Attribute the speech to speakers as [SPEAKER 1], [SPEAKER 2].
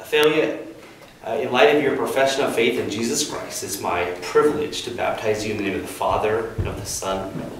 [SPEAKER 1] Athalia, in light of your profession of faith in Jesus Christ, it's my privilege to baptize you in the name of the Father, and of the Son, and of the